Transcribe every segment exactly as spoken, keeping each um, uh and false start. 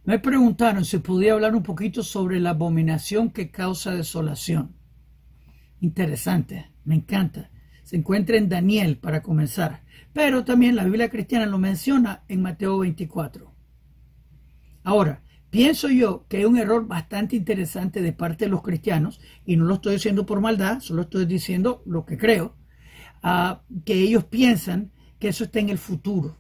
Me preguntaron si podía hablar un poquito sobre la abominación que causa desolación. Interesante, me encanta. Se encuentra en Daniel para comenzar, pero también la Biblia cristiana lo menciona en Mateo veinticuatro. Ahora, pienso yo que hay un error bastante interesante de parte de los cristianos, y no lo estoy diciendo por maldad, solo estoy diciendo lo que creo, uh, que ellos piensan que eso está en el futuro.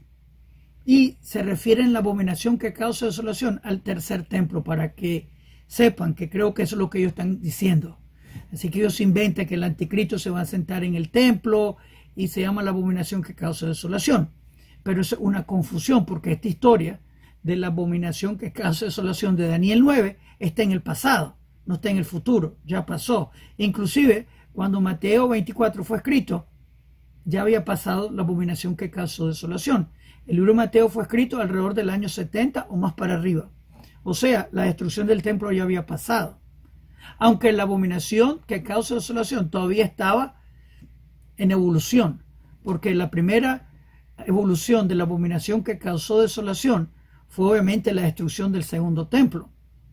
Y se refieren a la abominación que causa desolación al tercer templo, para que sepan que creo que eso es lo que ellos están diciendo. Así que ellos inventan que el anticristo se va a sentar en el templo y se llama la abominación que causa desolación. Pero es una confusión, porque esta historia de la abominación que causa desolación de Daniel nueve está en el pasado, no está en el futuro, ya pasó. Inclusive cuando Mateo veinticuatro fue escrito, ya había pasado la abominación que causó desolación. El libro de Mateo fue escrito alrededor del año setenta o más para arriba. O sea, la destrucción del templo ya había pasado. Aunque la abominación que causa desolación todavía estaba en evolución, porque la primera evolución de la abominación que causó desolación fue obviamente la destrucción del segundo templo.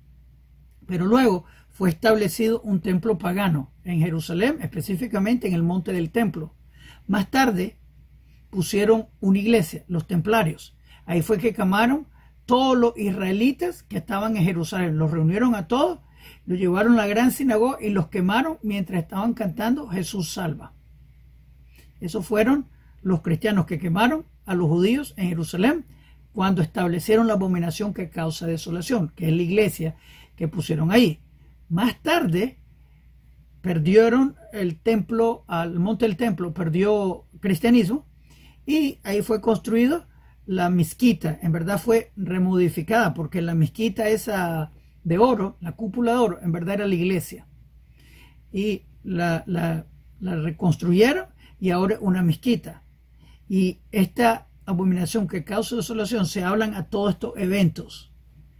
Pero luego fue establecido un templo pagano en Jerusalén, específicamente en el monte del templo. Más tarde pusieron una iglesia, los templarios. Ahí fue que quemaron todos los israelitas que estaban en Jerusalén. Los reunieron a todos, los llevaron a la gran sinagoga y los quemaron mientras estaban cantando Jesús salva. Esos fueron los cristianos que quemaron a los judíos en Jerusalén cuando establecieron la abominación que causa desolación, que es la iglesia que pusieron ahí. Más tarde perdieron el templo, al monte del templo, perdió cristianismo, y ahí fue construido la mezquita. En verdad fue remodificada, porque la mezquita esa de oro, la cúpula de oro, en verdad era la iglesia. Y la, la, la reconstruyeron y ahora es una mezquita. Y esta abominación que causa desolación se hablan a todos estos eventos.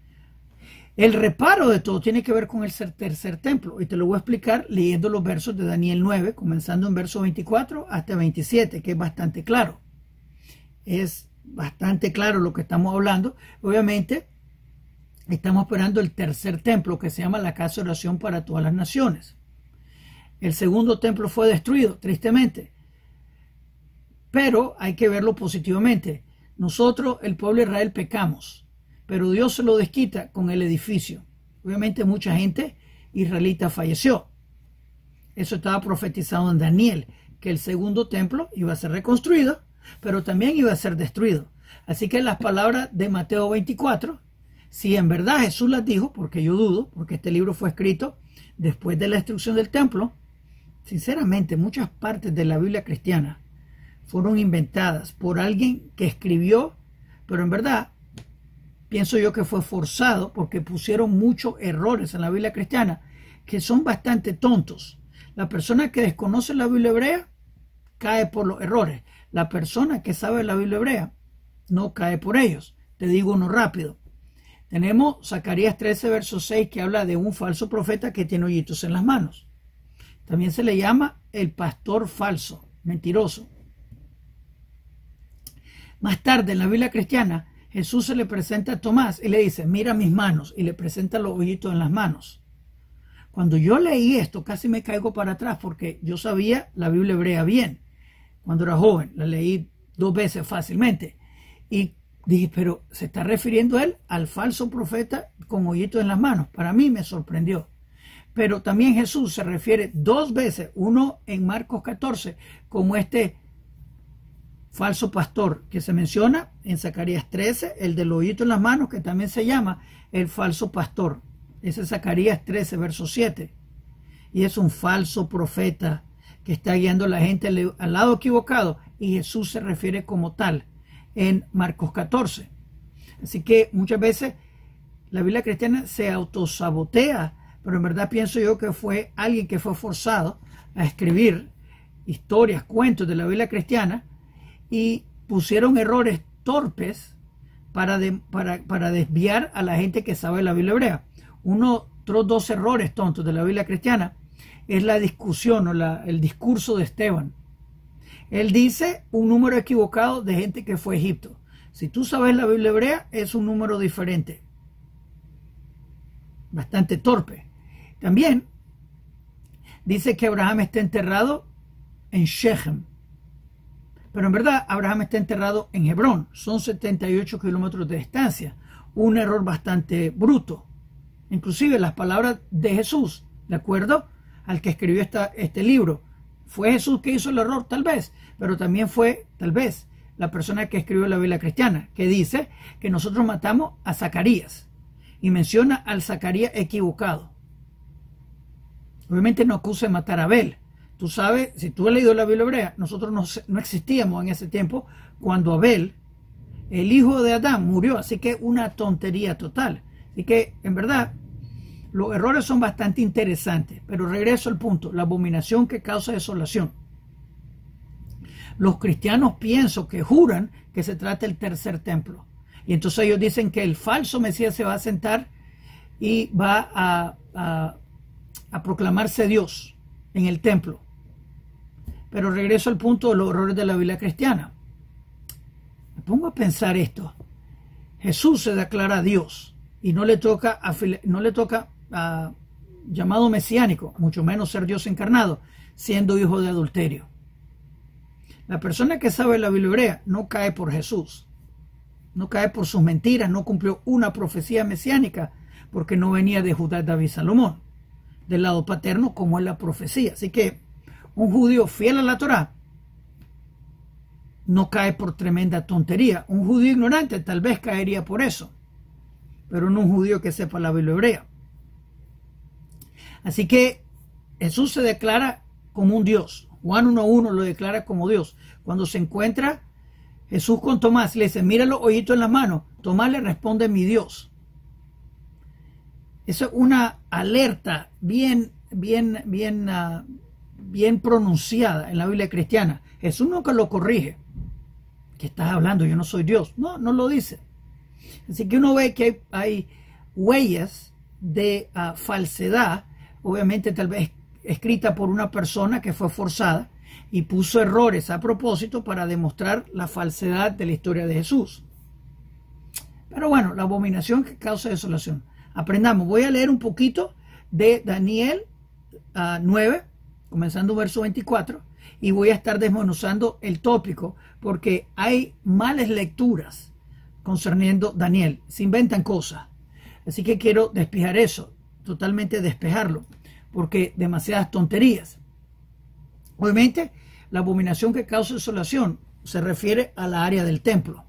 El reparo de todo tiene que ver con el tercer templo, y te lo voy a explicar leyendo los versos de Daniel nueve, comenzando en verso veinticuatro hasta veintisiete, que es bastante claro. Es bastante claro lo que estamos hablando. Obviamente estamos esperando el tercer templo, que se llama la casa de oración para todas las naciones. El segundo templo fue destruido, tristemente, pero hay que verlo positivamente. Nosotros, el pueblo de Israel, pecamos, pero Dios se lo desquita con el edificio. Obviamente mucha gente israelita falleció. Eso estaba profetizado en Daniel, que el segundo templo iba a ser reconstruido, pero también iba a ser destruido. Así que las palabras de Mateo veinticuatro, si en verdad Jesús las dijo, porque yo dudo, porque este libro fue escrito después de la destrucción del templo, sinceramente muchas partes de la Biblia cristiana fueron inventadas por alguien que escribió, pero en verdad pienso yo que fue forzado, porque pusieron muchos errores en la Biblia cristiana que son bastante tontos. La persona que desconoce la Biblia hebrea cae por los errores. La persona que sabe la Biblia hebrea no cae por ellos. Te digo uno rápido. Tenemos Zacarías trece, verso seis, que habla de un falso profeta que tiene hoyitos en las manos. También se le llama el pastor falso, mentiroso. Más tarde en la Biblia cristiana, Jesús se le presenta a Tomás y le dice, mira mis manos, y le presenta los hoyitos en las manos. Cuando yo leí esto, casi me caigo para atrás, porque yo sabía la Biblia hebrea bien. Cuando era joven, la leí dos veces fácilmente. Y dije, pero ¿se está refiriendo él al falso profeta con hoyitos en las manos? Para mí me sorprendió. Pero también Jesús se refiere dos veces, uno en Marcos catorce, como este falso pastor que se menciona en Zacarías trece, el del hoyito en las manos, que también se llama el falso pastor. Ese es Zacarías trece, verso siete. Y es un falso profeta que está guiando a la gente al, al lado equivocado, y Jesús se refiere como tal en Marcos catorce. Así que muchas veces la Biblia cristiana se autosabotea, pero en verdad pienso yo que fue alguien que fue forzado a escribir historias, cuentos de la Biblia cristiana, y pusieron errores torpes para, de, para, para desviar a la gente que sabe la Biblia hebrea. Uno, otros dos errores tontos de la Biblia cristiana es la discusión o la, el discurso de Esteban. Él dice un número equivocado de gente que fue a Egipto. Si tú sabes la Biblia hebrea, es un número diferente. bastante torpe. También dice que Abraham está enterrado en Shechem, pero en verdad Abraham está enterrado en Hebrón. Son setenta y ocho kilómetros de distancia. Un error bastante bruto. Inclusive las palabras de Jesús, de acuerdo al que escribió esta, este libro, fue Jesús que hizo el error, tal vez, pero también fue, tal vez, la persona que escribió la Biblia cristiana, que dice que nosotros matamos a Zacarías y menciona al Zacarías equivocado. Obviamente no acusa de matar a Abel. Tú sabes, si tú has leído la Biblia hebrea, nosotros no, no existíamos en ese tiempo cuando Abel, el hijo de Adán, murió. Así que una tontería total. Así que, en verdad, los errores son bastante interesantes. Pero regreso al punto, la abominación que causa desolación. Los cristianos pienso que juran que se trata del tercer templo. Y entonces ellos dicen que el falso Mesías se va a sentar y va a, a, a proclamarse Dios en el templo. Pero regreso al punto de los errores de la Biblia cristiana. Me pongo a pensar esto. Jesús se declara Dios y no le toca, a, no le toca a, llamado mesiánico, mucho menos ser Dios encarnado, siendo hijo de adulterio. La persona que sabe la Biblia hebrea no cae por Jesús, no cae por sus mentiras, no cumplió una profecía mesiánica porque no venía de Judá, David, Salomón, del lado paterno como es la profecía. Así que un judío fiel a la Torá no cae por tremenda tontería. Un judío ignorante tal vez caería por eso, pero no un judío que sepa la Biblia hebrea. Así que Jesús se declara como un Dios. Juan uno uno lo declara como Dios. Cuando se encuentra Jesús con Tomás, le dice, mira los hoyitos en la mano. Tomás le responde, mi Dios. Eso es una alerta bien, bien, bien, uh, bien pronunciada en la Biblia cristiana. Jesús nunca lo corrige. ¿Qué estás hablando? Yo no soy Dios. No, no lo dice. Así que uno ve que hay, hay huellas de uh, falsedad, obviamente tal vez escrita por una persona que fue forzada y puso errores a propósito para demostrar la falsedad de la historia de Jesús. Pero bueno, la abominación que causa desolación. Aprendamos. Voy a leer un poquito de Daniel uh, nueve, comenzando verso veinticuatro, y voy a estar desmenuzando el tópico porque hay malas lecturas concerniendo Daniel. Se inventan cosas. Así que quiero despejar eso, totalmente despejarlo, porque demasiadas tonterías. Obviamente, la abominación que causa desolación se refiere a la área del templo,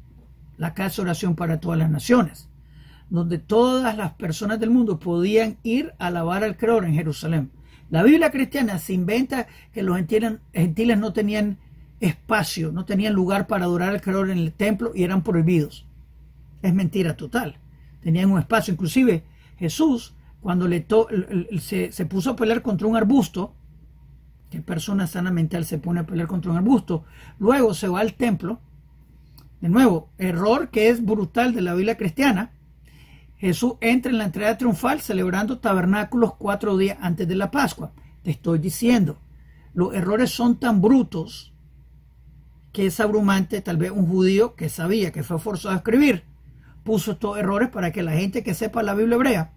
la casa de oración para todas las naciones, donde todas las personas del mundo podían ir a alabar al Creador en Jerusalén. La Biblia cristiana se inventa que los gentiles, gentiles no tenían espacio, no tenían lugar para adorar al Creador en el templo y eran prohibidos. Es mentira total. Tenían un espacio. Inclusive Jesús, cuando le to se, se puso a pelear contra un arbusto, ¿qué persona sana mental se pone a pelear contra un arbusto? Luego se va al templo. De nuevo, error que es brutal de la Biblia cristiana. Jesús entra en la entrada triunfal celebrando tabernáculos cuatro días antes de la Pascua. Te estoy diciendo, los errores son tan brutos que es abrumante. Tal vez un judío que sabía que fue forzado a escribir puso estos errores para que la gente que sepa la Biblia hebrea.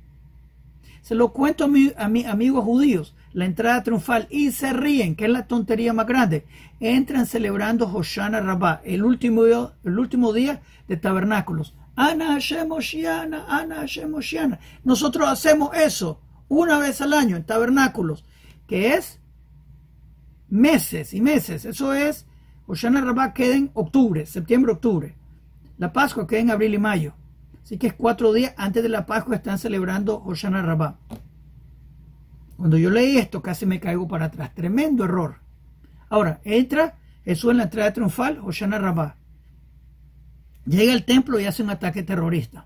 Se lo cuento a, mi, a mis amigos judíos, la entrada triunfal, y se ríen, que es la tontería más grande. Entran celebrando Hoshana Rabbah, el último día, el último día de tabernáculos. Ana Hashem Oshiana, Ana Hashem Oshiana. Nosotros hacemos eso una vez al año en tabernáculos, que es meses y meses. Eso es, Hoshana Rabbah queda en octubre, septiembre, octubre. La Pascua queda en abril y mayo. Así que es cuatro días antes de la Pascua están celebrando Hoshana Rabbah. Cuando yo leí esto casi me caigo para atrás. Tremendo error. Ahora, entra Jesús en la entrada triunfal, Hoshana Rabbah. Llega al templo y hace un ataque terrorista.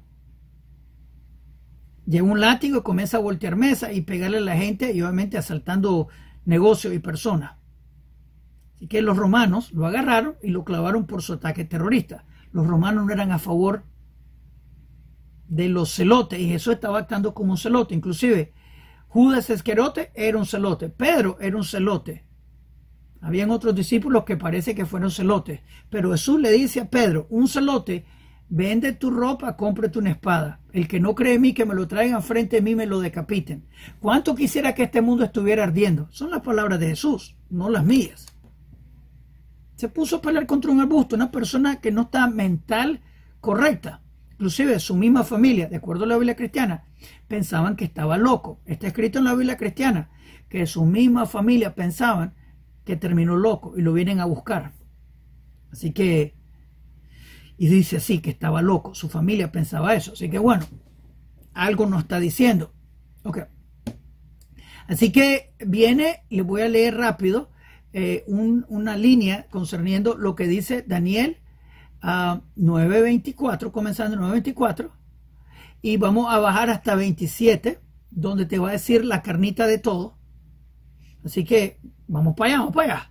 Lleva un látigo y comienza a voltear mesa y pegarle a la gente y obviamente asaltando negocios y personas. Así que los romanos lo agarraron y lo clavaron por su ataque terrorista. Los romanos no eran a favor de los celotes y Jesús estaba actuando como un celote. Inclusive Judas Iscariote era un celote, Pedro era un celote. Habían otros discípulos que parece que fueron celotes, pero Jesús le dice a Pedro, un celote vende tu ropa, cómprate una espada. El que no cree en mí, que me lo traigan frente de mí, me lo decapiten. ¿Cuánto quisiera que este mundo estuviera ardiendo? Son las palabras de Jesús, no las mías. Se puso a pelear contra un arbusto, una persona que no está mental correcta. Inclusive su misma familia, de acuerdo a la Biblia cristiana, pensaban que estaba loco. Está escrito en la Biblia cristiana que su misma familia pensaban que terminó loco y lo vienen a buscar. Así que, y dice así, que estaba loco. Su familia pensaba eso. Así que bueno, algo nos está diciendo. Ok. Así que viene, le voy a leer rápido eh, un, una línea concerniendo lo que dice Daniel uh, nueve veinticuatro, comenzando nueve veinticuatro, y vamos a bajar hasta veintisiete, donde te va a decir la carnita de todo. Así que vamos para allá, vamos para allá.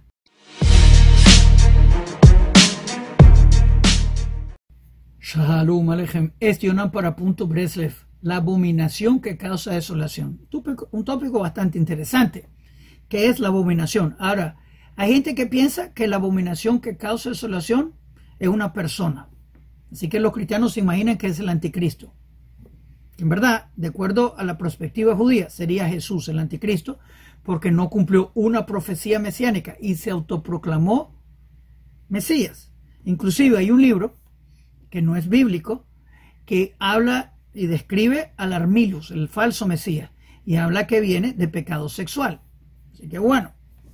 Shalom Aleichem. Este Yonan para Punto Breslev. La abominación que causa desolación. Un tópico bastante interesante. ¿Qué es la abominación? Ahora, hay gente que piensa que la abominación que causa desolación es una persona. Así que los cristianos se imaginan que es el anticristo. En verdad, de acuerdo a la perspectiva judía, sería Jesús el anticristo, porque no cumplió una profecía mesiánica y se autoproclamó Mesías. Inclusive hay un libro que no es bíblico, que habla y describe al Armilus, el falso Mesías, y habla que viene de pecado sexual. Así que bueno.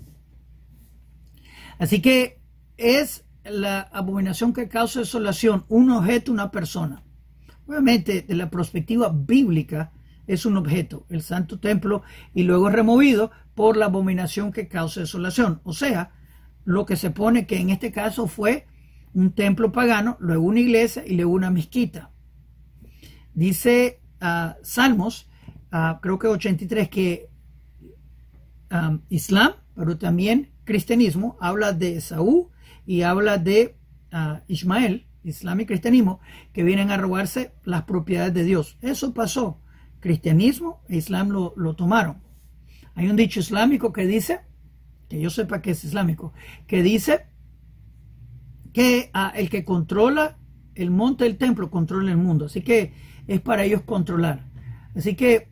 Así que es la abominación que causa desolación, un objeto, una persona. Obviamente, de la perspectiva bíblica, es un objeto, el santo templo, y luego es removido por la abominación que causa desolación. O sea, lo que se pone que en este caso fue un templo pagano, luego una iglesia y luego una mezquita. Dice uh, Salmos, uh, creo que ochenta y tres, que um, Islam, pero también cristianismo, habla de Esaú y habla de uh, Ismael, Islam y cristianismo, que vienen a robarse las propiedades de Dios. Eso pasó. Cristianismo e Islam lo, lo tomaron. Hay un dicho islámico que dice, que yo sepa que es islámico, que dice que uh, el que controla el monte del templo controla el mundo. Así que es para ellos controlar. Así que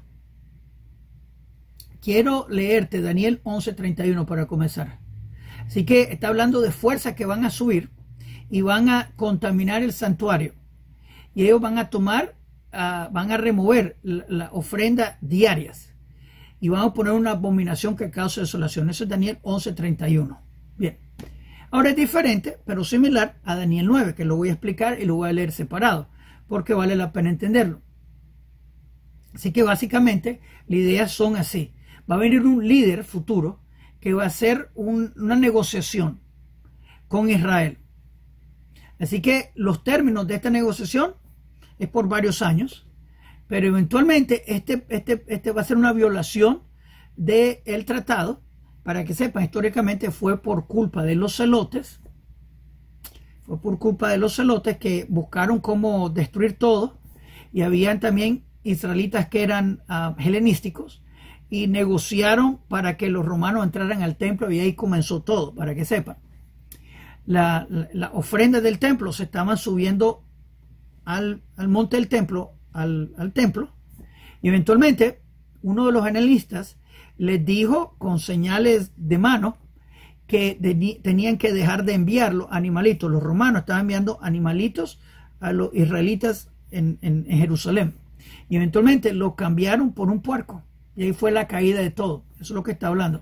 quiero leerte Daniel once treinta y uno para comenzar. Así que está hablando de fuerzas que van a subir y van a contaminar el santuario. Y ellos van a tomar, uh, van a remover la, la ofrenda diarias. Y van a poner una abominación que causa desolación. Eso es Daniel once treinta y uno. Bien. Ahora es diferente, pero similar a Daniel nueve, que lo voy a explicar y lo voy a leer separado, porque vale la pena entenderlo. Así que básicamente las ideas son así. Va a venir un líder futuro que va a hacer un, una negociación con Israel. Así que los términos de esta negociación es por varios años, pero eventualmente este, este, este va a ser una violación del tratado. Para que sepan, históricamente fue por culpa de los celotes, fue por culpa de los celotes que buscaron cómo destruir todo, y habían también israelitas que eran uh, helenísticos y negociaron para que los romanos entraran al templo, y ahí comenzó todo, para que sepan. La, la, la ofrenda del templo se estaban subiendo al, al monte del templo, al, al templo, y eventualmente uno de los helenistas les dijo con señales de mano que de, tenían que dejar de enviar los animalitos. Los romanos estaban enviando animalitos a los israelitas en, en, en Jerusalén. Y eventualmente lo cambiaron por un puerco. Y ahí fue la caída de todo. Eso es lo que está hablando.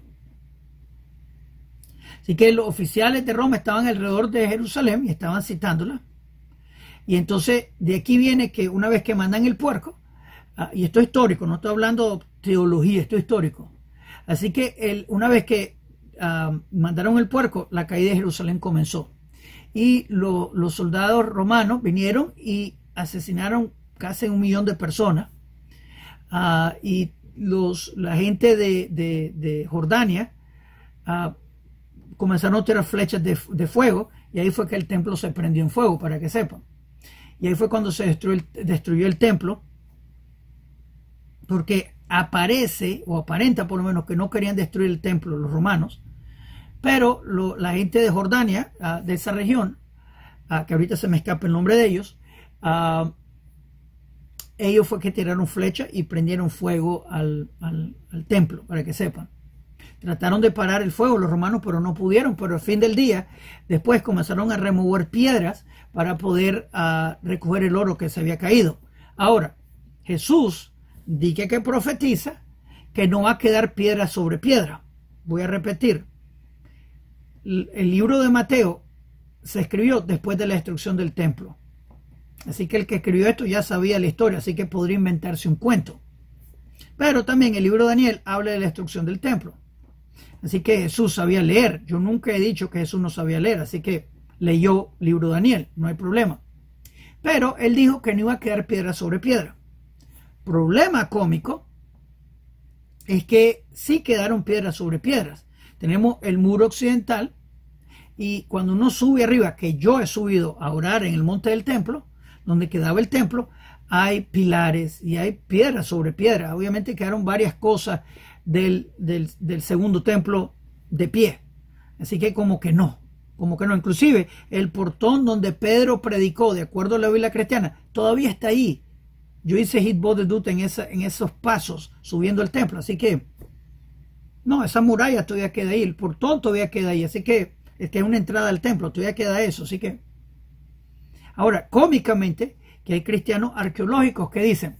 Así que los oficiales de Roma estaban alrededor de Jerusalén y estaban citándola. Y entonces de aquí viene que una vez que mandan el puerco, uh, y esto es histórico, no estoy hablando teología, esto es histórico. Así que el, una vez que uh, mandaron el puerco, la caída de Jerusalén comenzó. Y lo, los soldados romanos vinieron y asesinaron casi un millón de personas. Uh, y los, la gente de, de, de Jordania uh, comenzaron a tirar flechas de, de fuego, y ahí fue que el templo se prendió en fuego, para que sepan. Y ahí fue cuando se destruyó el, destruyó el templo, porque aparece, o aparenta por lo menos, que no querían destruir el templo los romanos, pero lo, la gente de Jordania, uh, de esa región, uh, que ahorita se me escapa el nombre de ellos, uh, ellos fue que tiraron flechas y prendieron fuego al, al, al templo, para que sepan. Trataron de parar el fuego los romanos, pero no pudieron. Pero al fin del día, después comenzaron a remover piedras para poder uh, recoger el oro que se había caído. Ahora, Jesús dice que profetiza que no va a quedar piedra sobre piedra. Voy a repetir. El libro de Mateo se escribió después de la destrucción del templo. Así que el que escribió esto ya sabía la historia, así que podría inventarse un cuento. Pero también el libro de Daniel habla de la destrucción del templo. Así que Jesús sabía leer. Yo nunca he dicho que Jesús no sabía leer, así que leyó el libro de Daniel, no hay problema. Pero él dijo que no iba a quedar piedra sobre piedra. Problema cómico es que sí quedaron piedras sobre piedras. Tenemos el muro occidental y cuando uno sube arriba, que yo he subido a orar en el monte del templo, donde quedaba el templo, hay pilares y hay piedra sobre piedra. Obviamente quedaron varias cosas del, del, del segundo templo de pie. Así que como que no, como que no. Inclusive el portón donde Pedro predicó, de acuerdo a la Biblia cristiana, todavía está ahí. Yo hice hitbot de Dut en, esa, en esos pasos subiendo el templo. Así que, no, esa muralla todavía queda ahí. El portón todavía queda ahí. Así que es que es una entrada al templo. Todavía queda eso. Así que, ahora, cómicamente, que hay cristianos arqueológicos que dicen,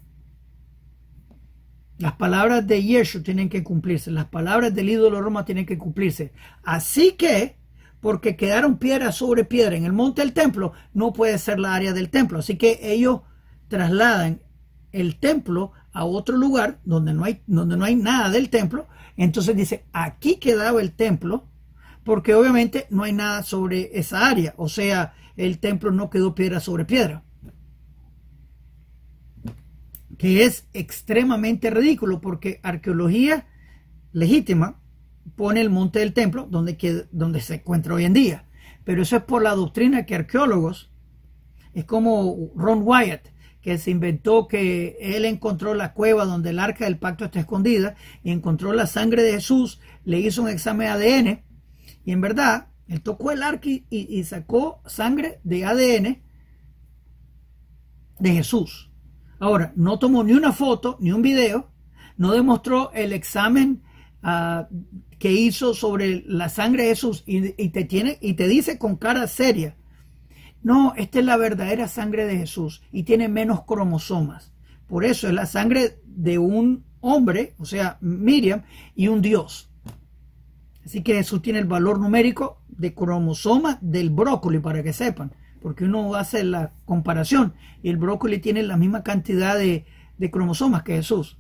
las palabras de Yeshua tienen que cumplirse. Las palabras del ídolo Roma tienen que cumplirse. Así que, porque quedaron piedra sobre piedra en el monte del templo, no puede ser la área del templo. Así que ellos trasladan el templo a otro lugar donde no hay, donde no hay nada del templo. Entonces dice, aquí quedaba el templo, porque obviamente no hay nada sobre esa área. O sea, el templo no quedó piedra sobre piedra. Que es extremadamente ridículo, porque arqueología legítima pone el monte del templo donde, queda, donde se encuentra hoy en día. Pero eso es por la doctrina que arqueólogos, es como Ron Wyatt, que se inventó que él encontró la cueva donde el arca del pacto está escondida y encontró la sangre de Jesús, le hizo un examen de A D N y en verdad él tocó el arca y, y sacó sangre de A D N de Jesús. Ahora, no tomó ni una foto ni un video, no demostró el examen uh, que hizo sobre la sangre de Jesús y, y, te tiene, y te dice con cara seria, no, esta es la verdadera sangre de Jesús y tiene menos cromosomas. Por eso es la sangre de un hombre, o sea, Miriam, y un Dios. Así que Jesús tiene el valor numérico de cromosomas del brócoli, para que sepan. Porque uno hace la comparación y el brócoli tiene la misma cantidad de, de cromosomas que Jesús.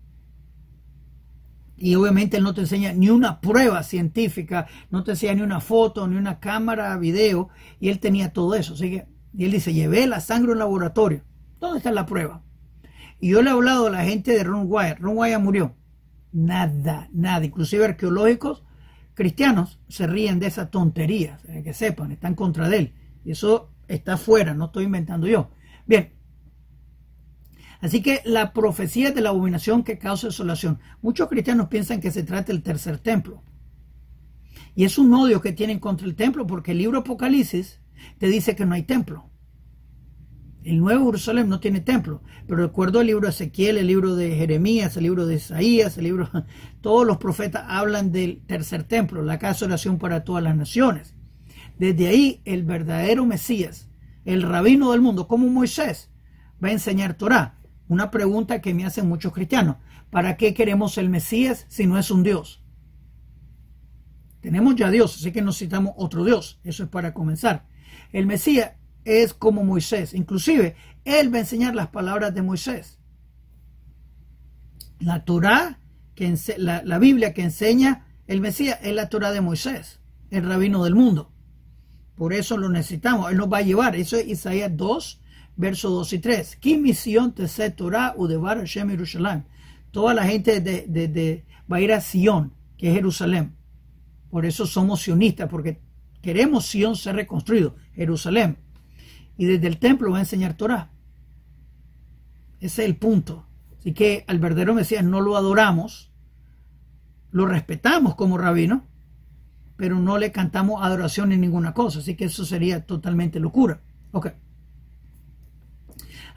Y obviamente él no te enseña ni una prueba científica, no te enseña ni una foto, ni una cámara, video, y él tenía todo eso. Así que, y él dice, llevé la sangre a un laboratorio. ¿Dónde está la prueba? Y yo le he hablado a la gente de Ron Wyatt. Ron Wyatt murió. Nada, nada. Inclusive arqueológicos cristianos se ríen de esa tontería, que sepan, están contra de él. Y eso está afuera, no estoy inventando yo. Bien. Así que la profecía de la abominación que causa desolación. Muchos cristianos piensan que se trata del tercer templo. Y es un odio que tienen contra el templo porque el libro Apocalipsis te dice que no hay templo. El Nuevo Jerusalén no tiene templo. Pero recuerdo el libro de Ezequiel, el libro de Jeremías, el libro de Isaías, el libro... Todos los profetas hablan del tercer templo, la casa de oración para todas las naciones. Desde ahí el verdadero Mesías, el rabino del mundo, como Moisés, va a enseñar Torah. Una pregunta que me hacen muchos cristianos. ¿Para qué queremos el Mesías si no es un Dios? Tenemos ya Dios, así que necesitamos otro Dios. Eso es para comenzar. El Mesías es como Moisés. Inclusive, él va a enseñar las palabras de Moisés. La Torah, que la, la Biblia que enseña el Mesías es la Torah de Moisés, el rabino del mundo. Por eso lo necesitamos. Él nos va a llevar. Eso es Isaías dos, versos dos y tres. ¿Qué misión te sé Torah u devar Hashem Jerusalén? Toda la gente de, de, de, va a ir a Sion, que es Jerusalén. Por eso somos sionistas, porque queremos Sion ser reconstruido, Jerusalén. Y desde el templo va a enseñar Torah. Ese es el punto. Así que al verdadero Mesías no lo adoramos, lo respetamos como rabino, pero no le cantamos adoración ni ninguna cosa. Así que eso sería totalmente locura. Ok.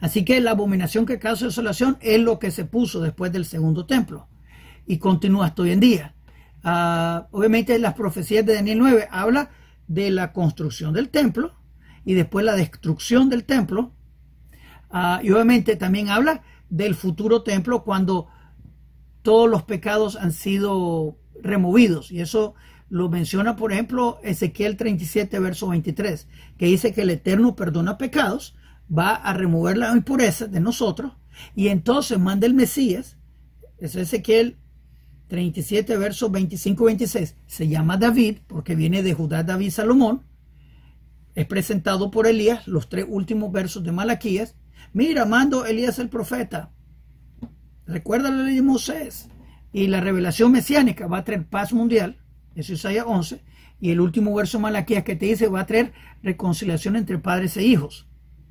Así que la abominación que causa desolación es lo que se puso después del segundo templo y continúa hasta hoy en día. Uh, obviamente las profecías de Daniel nueve habla de la construcción del templo y después la destrucción del templo. Uh, y obviamente también habla del futuro templo cuando todos los pecados han sido removidos. Y eso lo menciona, por ejemplo, Ezequiel treinta y siete, verso veintitrés, que dice que el Eterno perdona pecados, va a remover la impureza de nosotros y entonces manda el Mesías. Eso es Ezequiel treinta y siete, versos veinticinco y veintiséis. Se llama David porque viene de Judá, David, Salomón. Es presentado por Elías, los tres últimos versos de Malaquías. Mira, mando Elías el profeta. Recuerda la ley de Moisés. Y la revelación mesiánica va a traer paz mundial. Eso es Isaías once. Y el último verso de Malaquías que te dice va a traer reconciliación entre padres e hijos.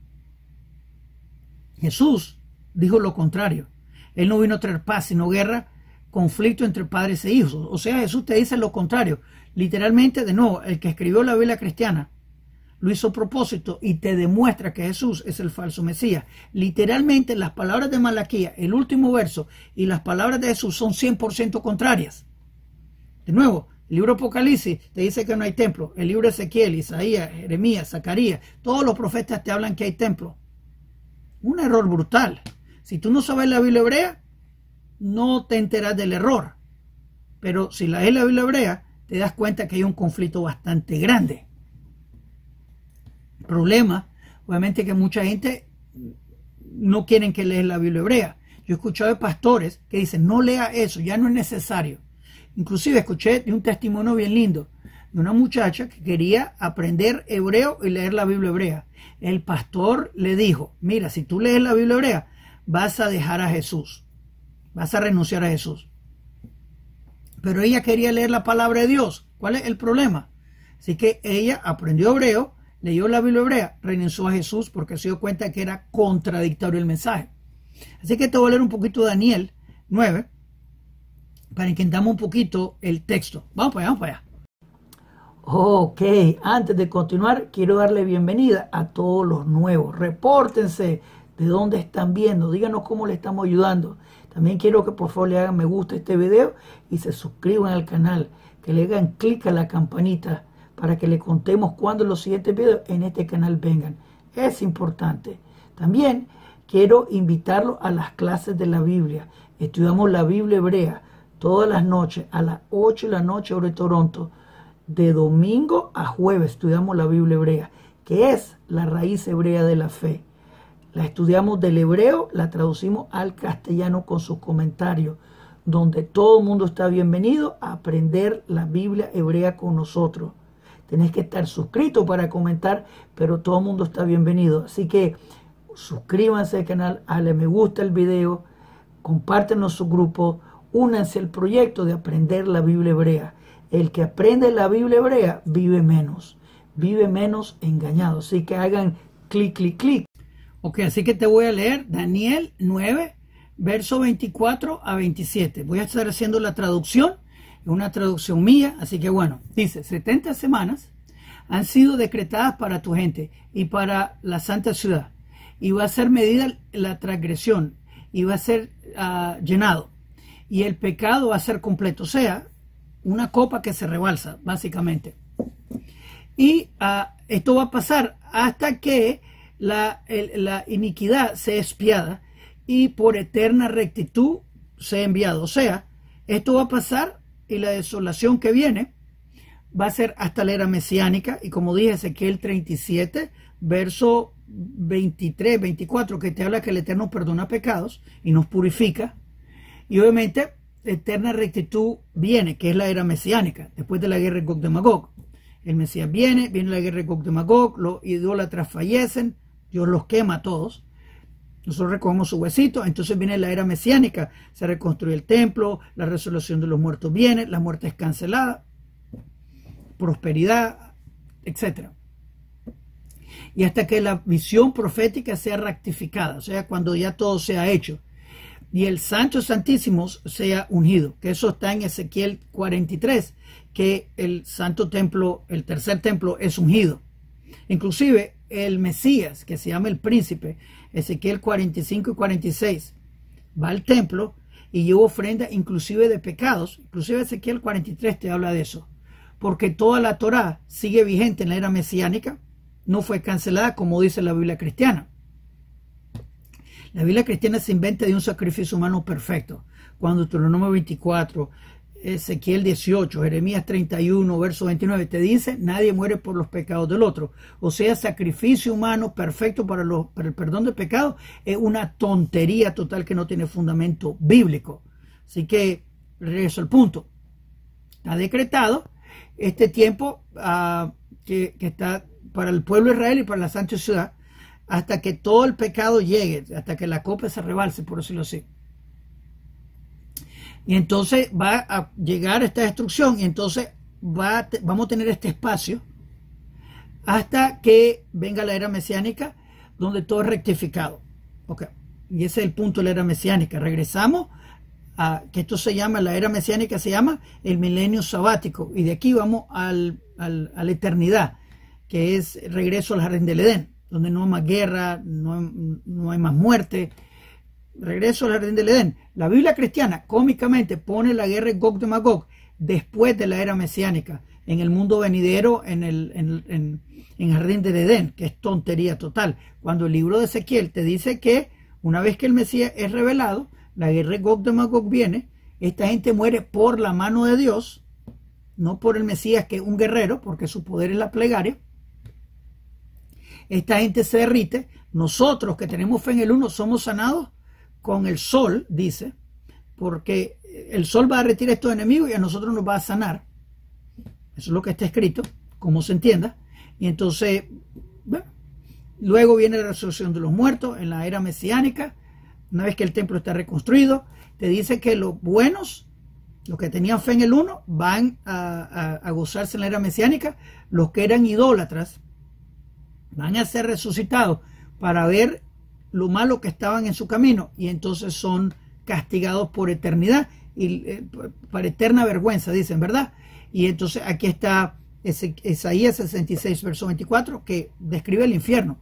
Jesús dijo lo contrario. Él no vino a traer paz, sino guerra, conflicto entre padres e hijos. O sea, Jesús te dice lo contrario. Literalmente, de nuevo, el que escribió la Biblia cristiana lo hizo a propósito y te demuestra que Jesús es el falso Mesías. Literalmente, las palabras de Malaquías, el último verso, y las palabras de Jesús son cien por ciento contrarias. De nuevo, el libro Apocalipsis te dice que no hay templo. El libro Ezequiel, Isaías, Jeremías, Zacarías, todos los profetas te hablan que hay templo. Un error brutal. Si tú no sabes la Biblia hebrea, no te enteras del error. Pero si lees la Biblia hebrea, te das cuenta que hay un conflicto bastante grande. El problema, obviamente, que mucha gente no quieren que leas la Biblia hebrea. Yo he escuchado de pastores que dicen, no lea eso, ya no es necesario. Inclusive escuché de un testimonio bien lindo de una muchacha que quería aprender hebreo y leer la Biblia hebrea. El pastor le dijo, mira, si tú lees la Biblia hebrea, vas a dejar a Jesús. Vas a renunciar a Jesús. Pero ella quería leer la palabra de Dios. ¿Cuál es el problema? Así que ella aprendió hebreo, leyó la Biblia hebrea, renunció a Jesús porque se dio cuenta que era contradictorio el mensaje. Así que te voy a leer un poquito de Daniel nueve para que entendamos un poquito el texto. Vamos para allá, vamos para allá. Ok, antes de continuar, quiero darle bienvenida a todos los nuevos. Repórtense de dónde están viendo, díganos cómo le estamos ayudando. También quiero que por favor le hagan me gusta a este video y se suscriban al canal, que le hagan clic a la campanita para que le contemos cuando los siguientes videos en este canal vengan. Es importante. También quiero invitarlos a las clases de la Biblia. Estudiamos la Biblia hebrea todas las noches a las ocho de la noche hora de Toronto. De domingo a jueves estudiamos la Biblia hebrea, que es la raíz hebrea de la fe. La estudiamos del hebreo, la traducimos al castellano con sus comentarios, donde todo el mundo está bienvenido a aprender la Biblia hebrea con nosotros. Tenés que estar suscrito para comentar, pero todo el mundo está bienvenido. Así que suscríbanse al canal, dale me gusta el video, compártenlo en su grupo, únanse al proyecto de aprender la Biblia hebrea. El que aprende la Biblia hebrea vive menos, vive menos engañado. Así que hagan clic, clic, clic. Ok, así que te voy a leer Daniel nueve, verso veinticuatro a veintisiete. Voy a estar haciendo la traducción, una traducción mía, así que bueno, dice, setenta semanas han sido decretadas para tu gente y para la santa ciudad, y va a ser medida la transgresión, y va a ser uh, llenado, y el pecado va a ser completo, o sea, una copa que se rebalsa, básicamente. Y uh, esto va a pasar hasta que la, el, la iniquidad sea expiada y por eterna rectitud sea enviado. O sea, esto va a pasar y la desolación que viene va a ser hasta la era mesiánica. Y como dije, Ezequiel treinta y siete, verso veintitrés, veinticuatro, que te habla que el Eterno perdona pecados y nos purifica. Y obviamente eterna rectitud viene, que es la era mesiánica, después de la guerra de Gog de Magog. El Mesías viene, viene la guerra de Gog de Magog, los idólatras fallecen, Dios los quema a todos. Nosotros recogemos su huesito, entonces viene la era mesiánica, se reconstruye el templo, la resurrección de los muertos viene, la muerte es cancelada, prosperidad, etcétera. Y hasta que la visión profética sea rectificada, o sea, cuando ya todo sea hecho. Y el Santo Santísimo sea ungido, que eso está en Ezequiel cuarenta y tres, que el santo templo, el tercer templo es ungido. Inclusive el Mesías, que se llama el príncipe, Ezequiel cuarenta y cinco y cuarenta y seis, va al templo y lleva ofrenda inclusive de pecados. Inclusive Ezequiel cuarenta y tres te habla de eso, porque toda la Torá sigue vigente en la era mesiánica, no fue cancelada como dice la Biblia cristiana. La Biblia cristiana se inventa de un sacrificio humano perfecto, cuando Deuteronomio veinticuatro, Ezequiel dieciocho, Jeremías treinta y uno, verso veintinueve, te dice, nadie muere por los pecados del otro. O sea, sacrificio humano perfecto para, los, para el perdón de pecados es una tontería total que no tiene fundamento bíblico. Así que, regreso al punto. Está decretado este tiempo uh, que, que está para el pueblo de Israel y para la santa ciudad, hasta que todo el pecado llegue, hasta que la copa se rebalse, por decirlo así. Y entonces va a llegar esta destrucción y entonces va a vamos a tener este espacio hasta que venga la era mesiánica donde todo es rectificado. Okay. Y ese es el punto de la era mesiánica. Regresamos a que esto se llama, la era mesiánica se llama el milenio sabático, y de aquí vamos al, al, a la eternidad, que es regreso al jardín del Edén, donde no hay más guerra, no, no hay más muerte. Regreso al jardín del Edén. La Biblia cristiana cómicamente pone la guerra de Gog de Magog después de la era mesiánica, en el mundo venidero, en el en, en, en jardín del Edén, que es tontería total. Cuando el libro de Ezequiel te dice que una vez que el Mesías es revelado, la guerra de Gog de Magog viene, esta gente muere por la mano de Dios, no por el Mesías, que es un guerrero, porque su poder es la plegaria. Esta gente se derrite. Nosotros que tenemos fe en el uno somos sanados con el sol, dice, porque el sol va a retirar a estos enemigos y a nosotros nos va a sanar. Eso es lo que está escrito, como se entienda. Y entonces, bueno, luego viene la resurrección de los muertos en la era mesiánica. Una vez que el templo está reconstruido, te dice que los buenos, los que tenían fe en el uno, van a, a, a gozarse en la era mesiánica. Los que eran idólatras van a ser resucitados para ver lo malo que estaban en su camino, y entonces son castigados por eternidad y eh, para eterna vergüenza, dicen, ¿verdad? Y entonces aquí está ese, Isaías sesenta y seis, verso veinticuatro, que describe el infierno.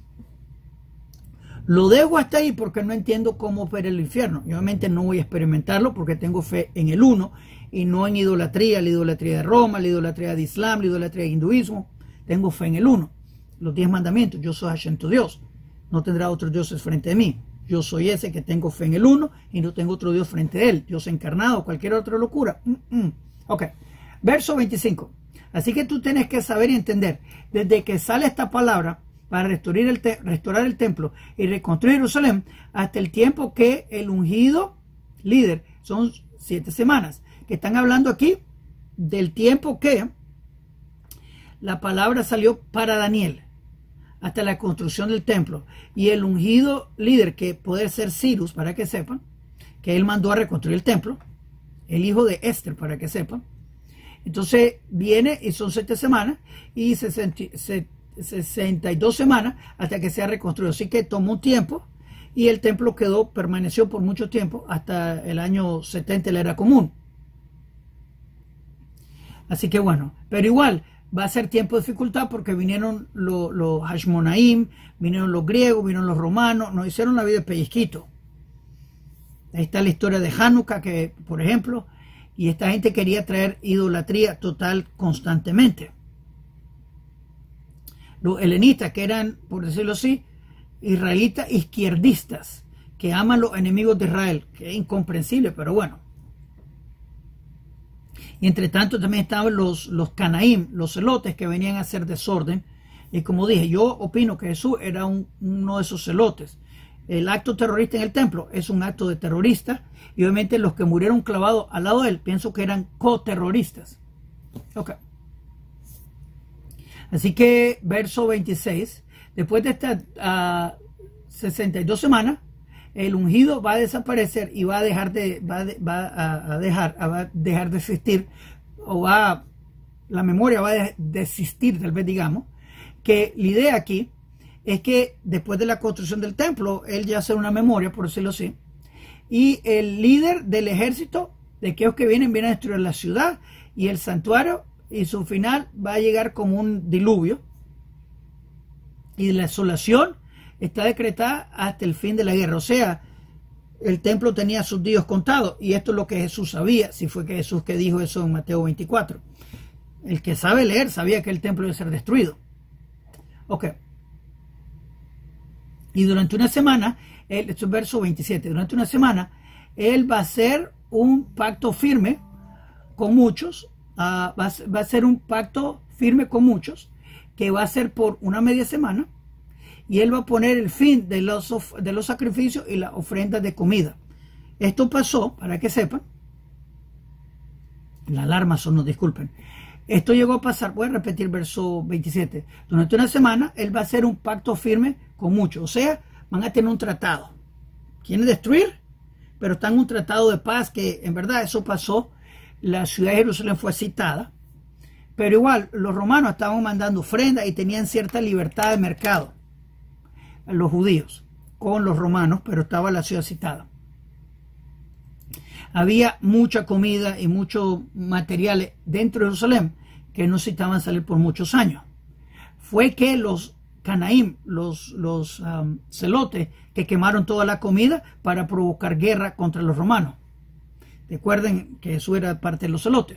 Lo dejo hasta ahí porque no entiendo cómo opera el infierno. Y obviamente no voy a experimentarlo porque tengo fe en el uno y no en idolatría, la idolatría de Roma, la idolatría de Islam, la idolatría de hinduismo. Tengo fe en el uno. Los diez mandamientos, yo soy Hashem tu Dios. No tendrá otros dioses frente a mí. Yo soy ese que tengo fe en el uno y no tengo otro Dios frente a él. Dios encarnado, cualquier otra locura. Mm -mm. Ok. Verso veinticinco. Así que tú tienes que saber y entender, desde que sale esta palabra para restaurar el, restaurar el templo y reconstruir Jerusalén, hasta el tiempo que el ungido líder, son siete semanas, que están hablando aquí del tiempo que la palabra salió para Daniel, hasta la construcción del templo, y el ungido líder, que puede ser Cyrus, para que sepan, que él mandó a reconstruir el templo, el hijo de Esther, para que sepan. Entonces viene y son siete semanas y sesenta y dos semanas hasta que se ha reconstruido. Así que tomó un tiempo y el templo quedó, permaneció por mucho tiempo, hasta el año setenta de la era común. Así que bueno, pero igual va a ser tiempo de dificultad porque vinieron los, los Hashmonaim, vinieron los griegos, vinieron los romanos, nos hicieron la vida de pellizquito. Ahí está la historia de Hanukkah, que por ejemplo, y esta gente quería traer idolatría total constantemente. Los helenistas, que eran, por decirlo así, israelitas izquierdistas, que aman los enemigos de Israel, que es incomprensible, pero bueno. Y entre tanto también estaban los, los canaím, los celotes, que venían a hacer desorden. Y como dije, yo opino que Jesús era un, uno de esos celotes. El acto terrorista en el templo es un acto de terrorista, y obviamente los que murieron clavados al lado de él, pienso que eran coterroristas. Ok. Así que, verso veintiséis, después de estas uh, sesenta y dos semanas, el ungido va a desaparecer y va a dejar de, va, de, va a, a dejar, a, va a dejar de existir, o va, la memoria va a desistir, tal vez digamos, que la idea aquí es que después de la construcción del templo, él ya hace una memoria, por decirlo así, y el líder del ejército de aquellos que vienen, viene a destruir la ciudad y el santuario, y su final va a llegar como un diluvio. Y la desolación está decretada hasta el fin de la guerra. O sea, el templo tenía sus días contados. Y esto es lo que Jesús sabía, si fue que Jesús que dijo eso en Mateo veinticuatro. El que sabe leer sabía que el templo iba a ser destruido. Ok. Y durante una semana, él, esto es verso veintisiete, durante una semana, él va a hacer un pacto firme con muchos, uh, va, a, va a ser un pacto firme con muchos, que va a ser por una media semana, y él va a poner el fin de los, de los sacrificios y las ofrendas de comida. Esto pasó, para que sepan, la alarma sonó, disculpen. Esto llegó a pasar, voy a repetir verso veintisiete. Durante una semana, él va a hacer un pacto firme con muchos. O sea, van a tener un tratado. Quieren destruir, pero están en un tratado de paz que, en verdad, eso pasó. La ciudad de Jerusalén fue citada. Pero igual, los romanos estaban mandando ofrendas y tenían cierta libertad de mercado. Los judíos con los romanos, pero estaba la ciudad citada. Había mucha comida y muchos materiales dentro de Jerusalén que no necesitaban salir por muchos años. Fue que los canaím, los, los um, celotes, que quemaron toda la comida para provocar guerra contra los romanos. Recuerden que eso era parte de los celotes.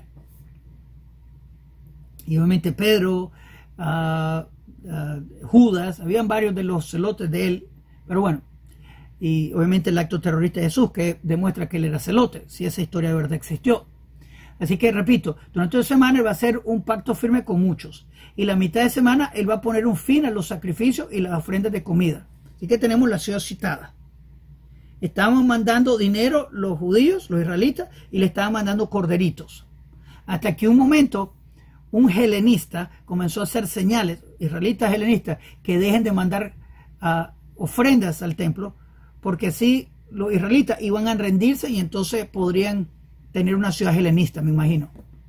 Y obviamente Pedro, uh, uh, Judas, habían varios de los celotes de él, pero bueno. Y obviamente el acto terrorista de Jesús, que demuestra que él era celote, si esa historia de verdad existió. Así que, repito, durante una semana él va a hacer un pacto firme con muchos. Y la mitad de semana él va a poner un fin a los sacrificios y las ofrendas de comida. Así que tenemos la ciudad citada. Estaban mandando dinero los judíos, los israelitas, y le estaban mandando corderitos. Hasta que un momento, un helenista comenzó a hacer señales, israelitas helenistas, que dejen de mandar uh, ofrendas al templo, porque así los israelitas iban a rendirse y entonces podrían tener una ciudad helenista, me imagino.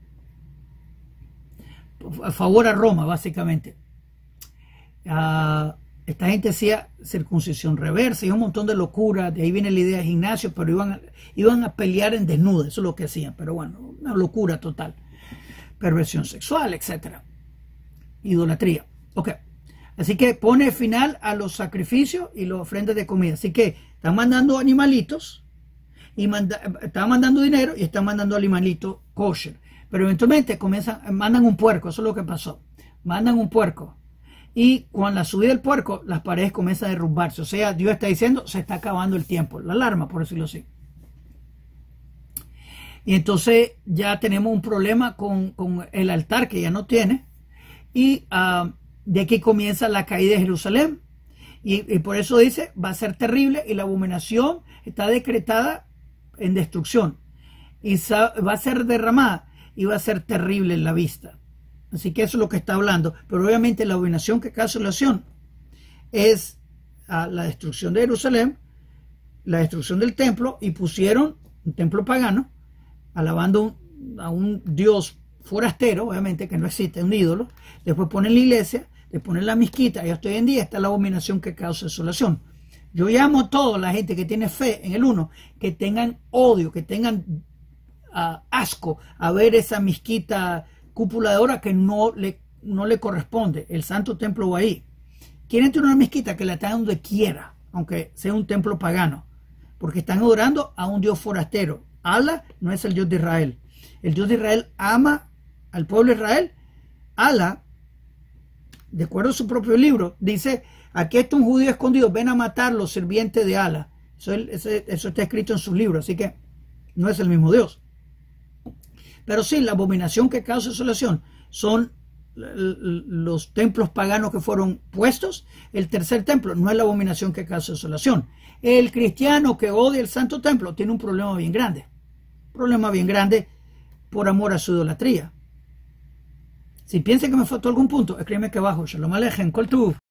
A favor a Roma, básicamente. Uh, esta gente hacía circuncisión reversa y un montón de locura. De ahí viene la idea de gimnasio, pero iban a, iban a pelear en desnuda. Eso es lo que hacían. Pero bueno, una locura total. Perversión sexual, etcétera. Idolatría. Ok. Así que pone final a los sacrificios y las ofrendas de comida. Así que están mandando animalitos, y manda, están mandando dinero y están mandando animalitos kosher. Pero eventualmente comienzan, mandan un puerco, eso es lo que pasó. Mandan un puerco. Y con la subida del puerco, las paredes comienzan a derrumbarse. O sea, Dios está diciendo, se está acabando el tiempo. La alarma, por decirlo así. Y entonces ya tenemos un problema con, con el altar que ya no tiene. Y uh, de aquí comienza la caída de Jerusalén. Y, y por eso dice, va a ser terrible y la abominación está decretada en destrucción. Y va a ser derramada y va a ser terrible en la vista. Así que eso es lo que está hablando. Pero obviamente la abominación que causa desolación es uh, la destrucción de Jerusalén, la destrucción del templo, y pusieron un templo pagano, alabando un, a un dios forastero, obviamente que no existe, un ídolo. Después ponen la iglesia, le ponen la mezquita, y hasta hoy en día está la abominación que causa desolación. Yo llamo a toda la gente que tiene fe en el uno, que tengan odio, que tengan uh, asco a ver esa mezquita cúpula de oro que no le, no le corresponde, el santo templo va ahí. Quieren tener una mezquita que la tengan donde quiera, aunque sea un templo pagano, porque están adorando a un dios forastero. Alá no es el Dios de Israel. El Dios de Israel ama al pueblo de Israel. Alá, de acuerdo a su propio libro, dice: aquí está un judío escondido, ven a matarlo, sirviente de Alá. Eso, eso, eso está escrito en sus libros, así que no es el mismo Dios. Pero sí, la abominación que causa desolación son los templos paganos que fueron puestos. El tercer templo no es la abominación que causa desolación. El cristiano que odia el santo templo tiene un problema bien grande. Un problema bien grande por amor a su idolatría. Si piensan que me faltó algún punto, escríbeme aquí abajo. Shalom Aleichem, Kol Tuv.